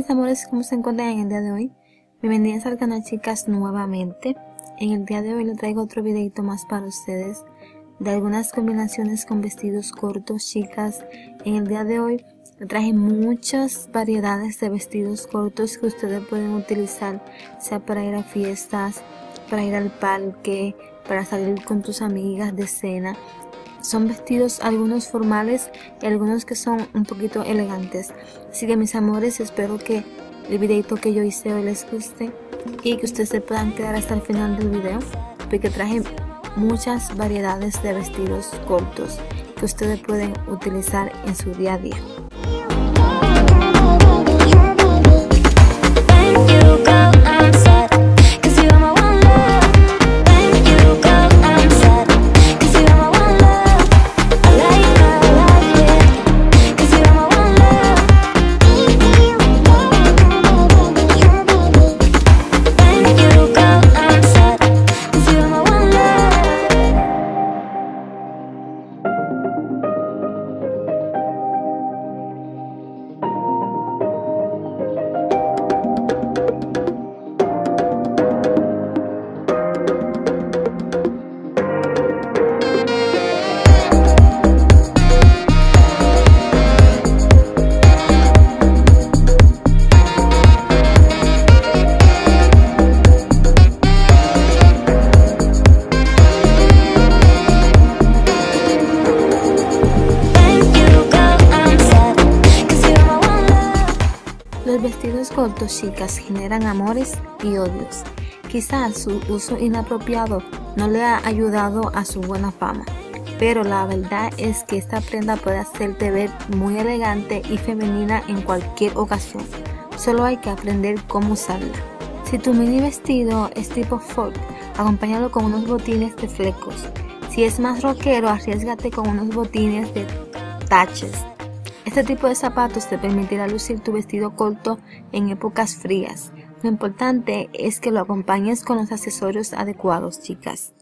mis amores, ¿cómo se encuentran en el día de hoy? Bienvenidas al canal, chicas, nuevamente. En el día de hoy les traigo otro videito más para ustedes de algunas combinaciones con vestidos cortos, chicas. En el día de hoy les traje muchas variedades de vestidos cortos que ustedes pueden utilizar, sea para ir a fiestas, para ir al parque, para salir con tus amigas de cena. Son vestidos algunos formales y algunos que son un poquito elegantes. Así que mis amores, espero que el videito que yo hice hoy les guste y que ustedes se puedan quedar hasta el final del video, porque traje muchas variedades de vestidos cortos que ustedes pueden utilizar en su día a día. Los vestidos cortos, chicas, generan amores y odios. Quizás su uso inapropiado no le ha ayudado a su buena fama, pero la verdad es que esta prenda puede hacerte ver muy elegante y femenina en cualquier ocasión. Solo hay que aprender cómo usarla. Si tu mini vestido es tipo folk, acompáñalo con unos botines de flecos. Si es más rockero, arriésgate con unos botines de taches. Este tipo de zapatos te permitirá lucir tu vestido corto en épocas frías. Lo importante es que lo acompañes con los accesorios adecuados, chicas.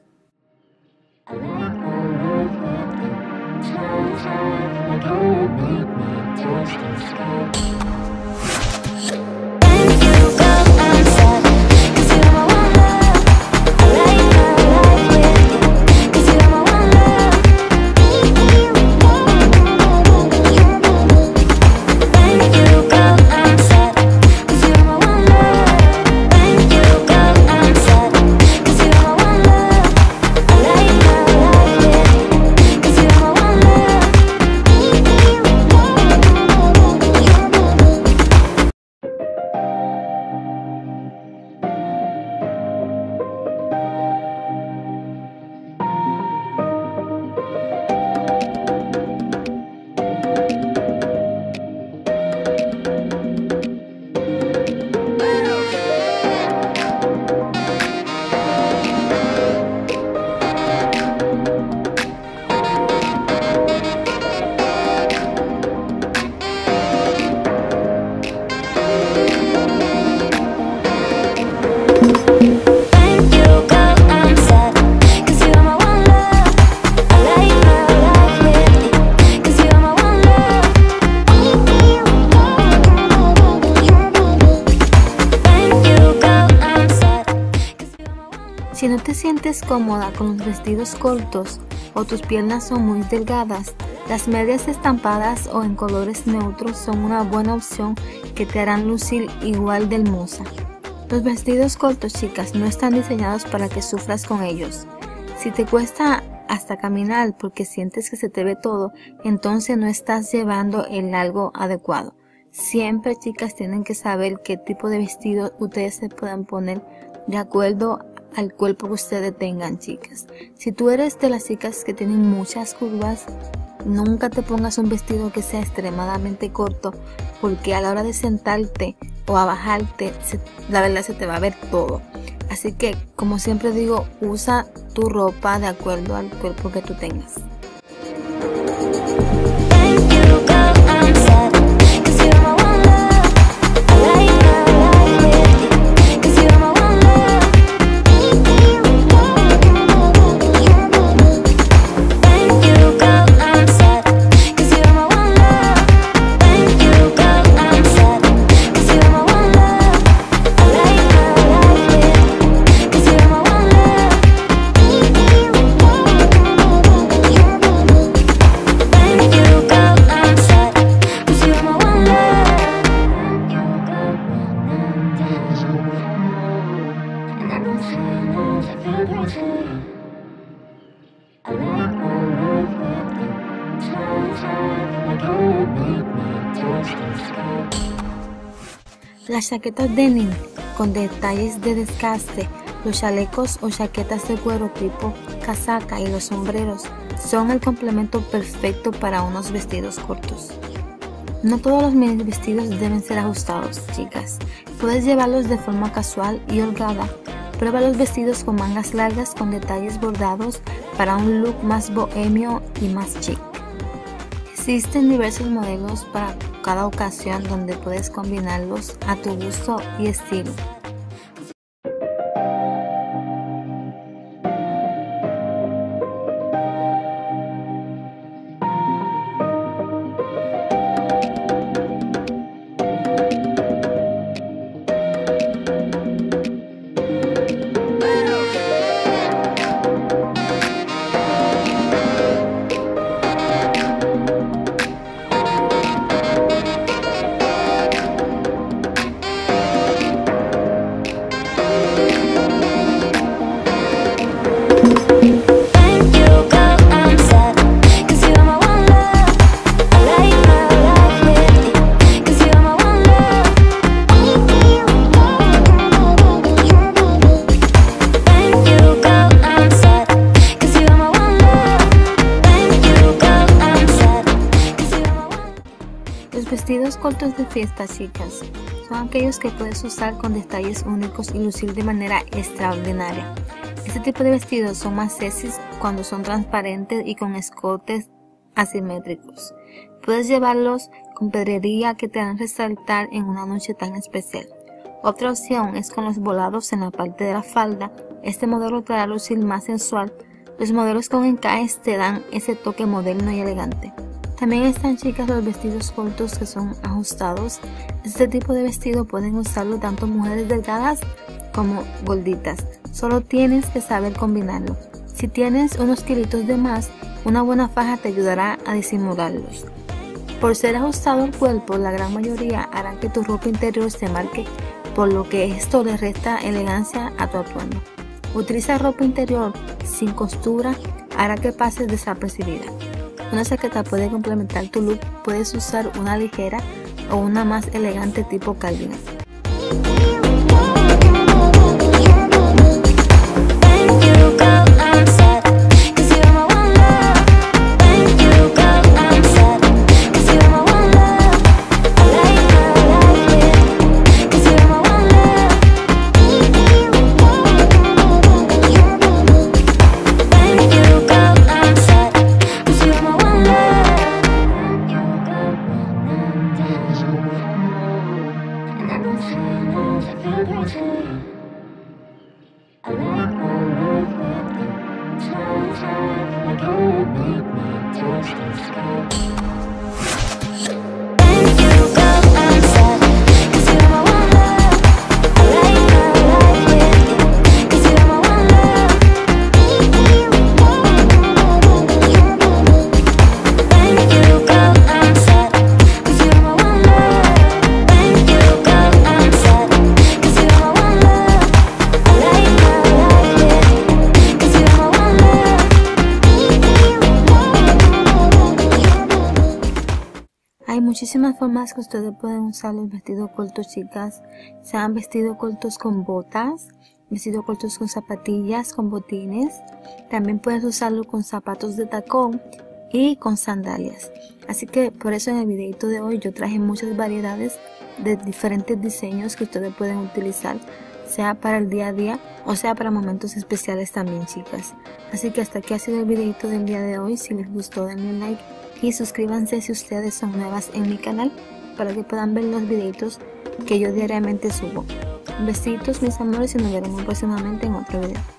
Si no te sientes cómoda con los vestidos cortos o tus piernas son muy delgadas, las medias estampadas o en colores neutros son una buena opción que te harán lucir igual de hermosa. Los vestidos cortos, chicas, no están diseñados para que sufras con ellos. Si te cuesta hasta caminar porque sientes que se te ve todo, entonces no estás llevando el largo adecuado. Siempre, chicas, tienen que saber qué tipo de vestido ustedes se puedan poner de acuerdo al cuerpo que ustedes tengan, chicas. Si tú eres de las chicas que tienen muchas curvas, nunca te pongas un vestido que sea extremadamente corto, porque a la hora de sentarte o a bajarte, la verdad se te va a ver todo. Así que, como siempre digo, usa tu ropa de acuerdo al cuerpo que tú tengas. Las chaquetas denim con detalles de desgaste, los chalecos o chaquetas de cuero tipo casaca y los sombreros son el complemento perfecto para unos vestidos cortos. No todos los mini vestidos deben ser ajustados, chicas. Puedes llevarlos de forma casual y holgada. Prueba los vestidos con mangas largas con detalles bordados para un look más bohemio y más chic. Existen diversos modelos para cada ocasión donde puedes combinarlos a tu gusto y estilo. Los vestidos cortos de fiesta, chicas, son aquellos que puedes usar con detalles únicos y lucir de manera extraordinaria. Este tipo de vestidos son más sexys cuando son transparentes y con escotes asimétricos. Puedes llevarlos con pedrería que te harán resaltar en una noche tan especial. Otra opción es con los volados en la parte de la falda. Este modelo te hará lucir más sensual. Los modelos con encajes te dan ese toque moderno y elegante. También están, chicas, los vestidos cortos que son ajustados. Este tipo de vestido pueden usarlo tanto mujeres delgadas como gorditas. Solo tienes que saber combinarlo. Si tienes unos kilitos de más, una buena faja te ayudará a disimularlos. Por ser ajustado al cuerpo, la gran mayoría hará que tu ropa interior se marque, por lo que esto le resta elegancia a tu atuendo. Utiliza ropa interior sin costura, hará que pases desapercibida. Una chaqueta puede complementar tu look. Puedes usar una ligera o una más elegante tipo cardigan. Hay muchísimas formas que ustedes pueden usar los vestidos cortos, chicas. Sean vestidos cortos con botas, vestidos cortos con zapatillas, con botines. También puedes usarlo con zapatos de tacón y con sandalias. Así que por eso en el videito de hoy yo traje muchas variedades de diferentes diseños que ustedes pueden utilizar, sea para el día a día o sea para momentos especiales también, chicas. Así que hasta aquí ha sido el videito del día de hoy. Si les gustó, denle un like y suscríbanse si ustedes son nuevas en mi canal para que puedan ver los videitos que yo diariamente subo. Besitos, mis amores, y nos veremos próximamente en otro video.